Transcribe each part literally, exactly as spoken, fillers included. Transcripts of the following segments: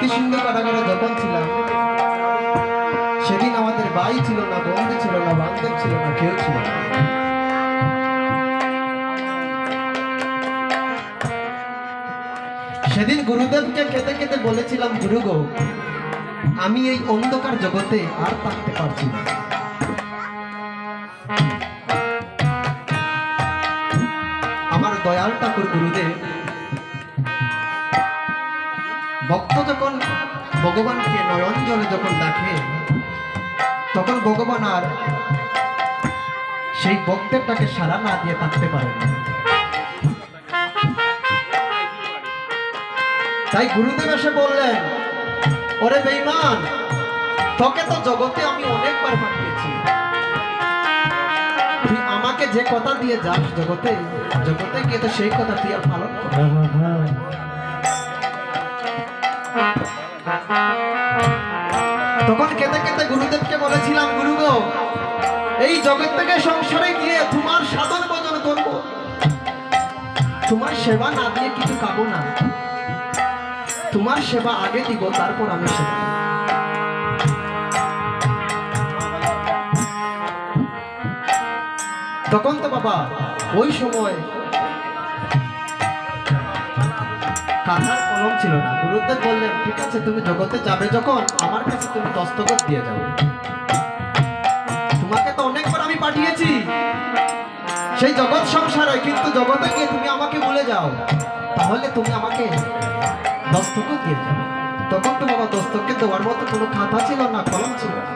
সিন্ধু কারাগারে যখন ছিলাম সেদিন আমাদের ভাই ছিল না, বন্ধু ছিল না, বান্ধব ছিল না, কেউ ছিল না। সেদিন গুরুদেবকে কেঁদে কেঁদে বলেছিলাম, গুরু গো, আমি এই অন্ধকার জগতে আর থাকতে পারছি না। আমার দয়াল ঠাকুর গুরুদেব ভক্ত যখন ভগবানকে নয়ন জলে যখন ডাকে তখন ভগবান আর সেই ভক্তেরটাকে সাড়া না দিয়ে থাকতে পারে না। তাই গুরুদেব এসে বললেন, ওরে বেঈমান, তোকে তো জগতে আমি অনেকবার পাঠিয়েছি, তুই আমাকে যে কথা দিয়ে যাস জগতে জগতে গিয়ে তো সেই কথা তুই আর পালন কর। তখন কেঁদে কেঁদে গুরুদেবকে বলেছিলাম, গুরু গো, এই জগৎ থেকে সংসারে গিয়ে তোমার সাধন ভজন করব, তোমার সেবা না দিয়ে কিছু খাবো না, তোমার সেবা আগে দিব, তারপর আমি সেবা। তখন তো বাবা ওই সময় কাঁথার কলম ছিল না। গুরুদেব বললেন, ঠিক আছে, তুমি জগতে যাবে যখন আমার কাছে তুমি দস্তখত দিয়ে যাও, তোমাকে তো অনেকবার আমি পাঠিয়েছি সেই জগৎ সংসারে, কিন্তু জগতে গিয়ে তুমি আমাকে ভুলে যাও, তাহলে তুমি আমাকে দস্তখত দিয়ে যাও। তখন তো বাবা দস্তখত দেওয়ার মতো কোনো খাতা ছিল না, কলম ছিল না,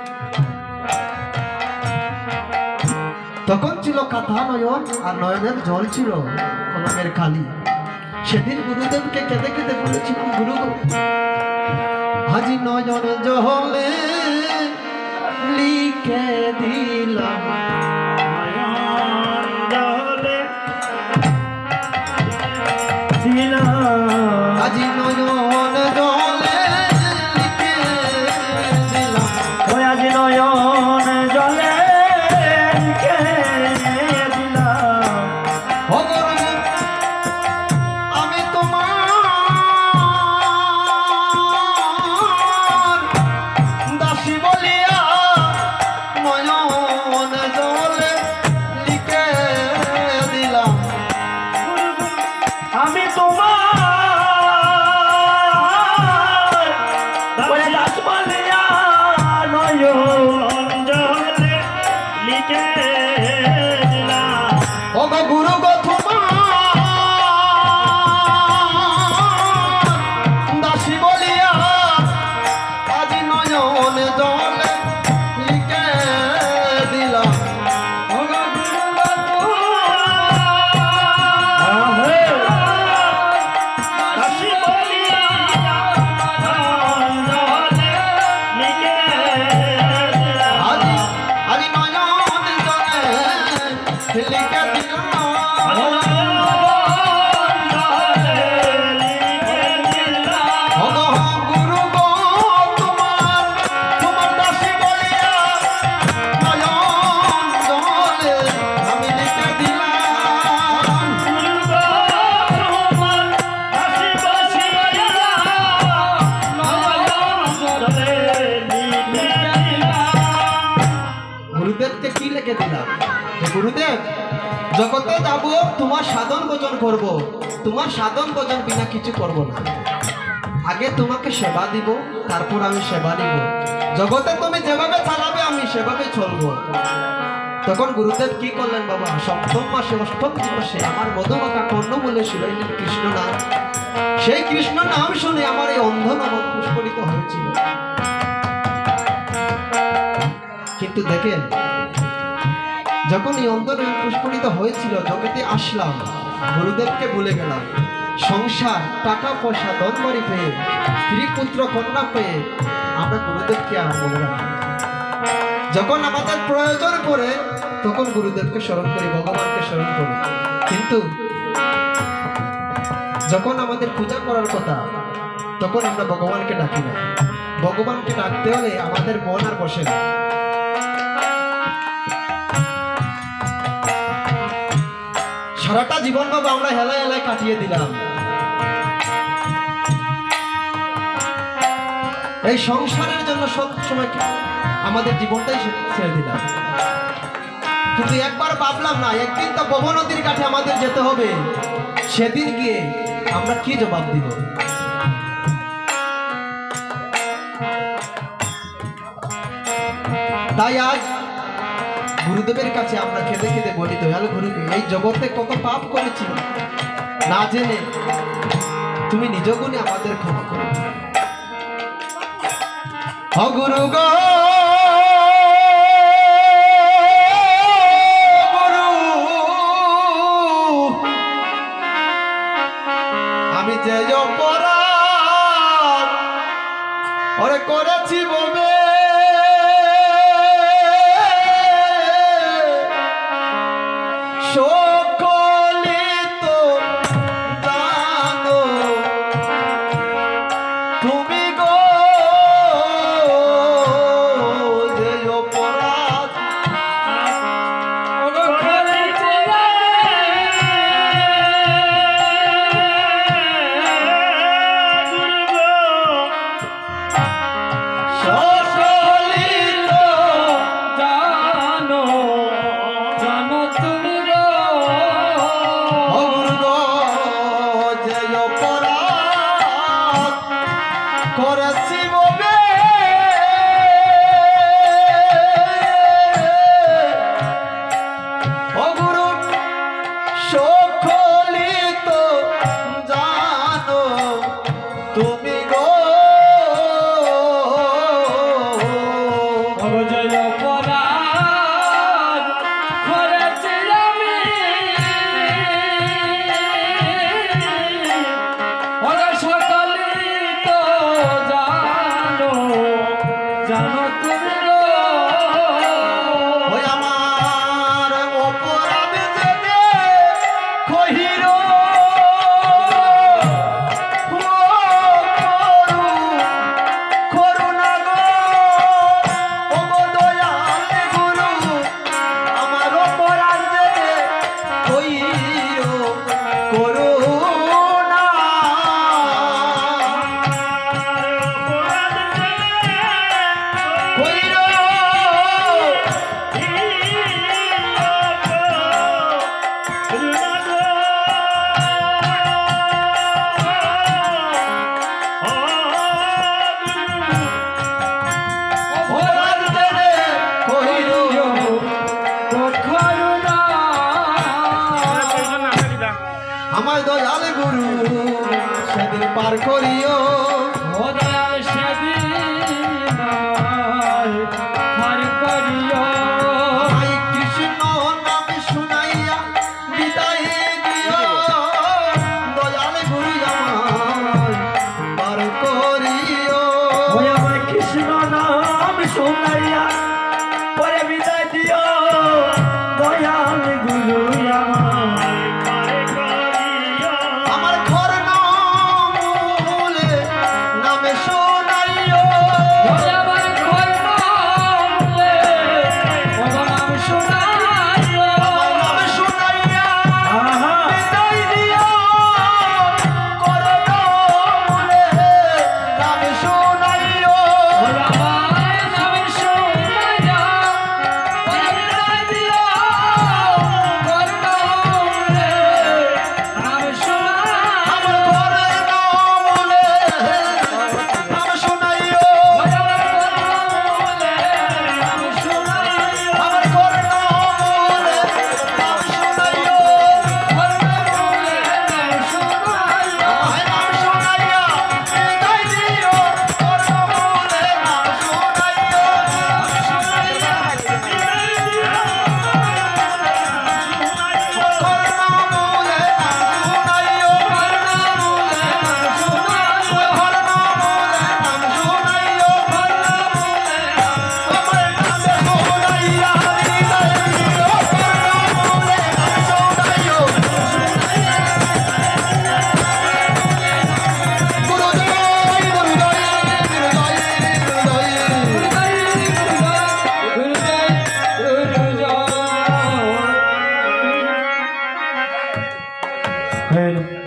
তখন ছিল কাঁথা নয়ন, আর নয়নের জল ছিল কলমের খালি। সেদিন গুরুদেবকে কেঁদে কেঁদে বলেছিলাম, গুরু হাজি নয়ন জলে লিখে দিলাম, আজি নয়ন জলে লিখে দিলাম, ওই আজি নয়ন জলে লিখে দিলাম, ও গুরু আমি তোমার দাসী বলিয়া নয়ন জলে লিখে দিলাম, আমি তোমার গুরুদেবকে কি লিখে দিলাম, গুরুদেব জগতে যাব, তোমার সাধন ভজন করব, তোমার সাধন ভজন বিনা কিছু করব না, আগে তোমাকে সেবা দিব, তারপর আমি সেবা নিব, জগতে তুমি যেভাবে চালাবে আমি সেভাবে চলবো। তখন গুরুদেব কি করলেন বাবা, সপ্তম মাসে অষ্টম দিবসে আমার মধুমাখা কর্ণমূলে শুনাইলেন কৃষ্ণ নাম। সেই কৃষ্ণ নাম শুনে আমার এই অন্ধ নয়ন পুষ্পরিত হয়েছিল। কিন্তু দেখেন, যখন এই অন্ধ নয়ন পুষ্পরিত হয়েছিল, জগতে আসলাম, গুরুদেবকে ভুলে গেলাম। সংসার, টাকা পয়সা, ধনবাড়ি পেয়ে, স্ত্রী পুত্র কন্যা পেয়ে আমরা গুরুদেবকে আর মনে রাখি। যখন আমাদের প্রয়োজন পড়ে তখন গুরুদেবকে স্মরণ করি, ভগবানকে স্মরণ করি, কিন্তু যখন আমাদের পূজা করার কথা তখন আমরা ভগবানকে ডাকি না। ভগবানকে ডাকতে হলে আমাদের মন আর বসে না। সারাটা জীবন বাবা আমরা হেলায় হেলায় কাটিয়ে দিলাম। এই সংসারের জন্য সব সময় আমাদের জীবনটাই ছেড়ে দিলাম, কিন্তু একবার ভাবলাম না একদিন তো বহু নদীর কাছে আমাদের যেতে হবে, সেদিন গিয়ে আমরা কি জবাব দিব? তাই আজ গুরুদেবের কাছে আমরা খেতে খেতে বলি, দয়াল গুরু, এই জগতে কত পাপ করেছি না জেনে, তুমি নিজ গুণে আমাদের ক্ষমা করো। ও গুরু গো, গুরু, আমি যে অপরাধ ওরে করেছি ববে, আমায় দয়াল গুরু সেদিন পার করিও, ও দয়াল সেদিন পার করিও, আমায় কৃষ্ণ নাম শুনাইয়া বিদায় দিও, দয়াল গুরু আমায় পার করিও, ও আমায় কৃষ্ণ নাম শুনাইয়া পরে বিদায় দিও, দয়াল গুরু আমায় Hey.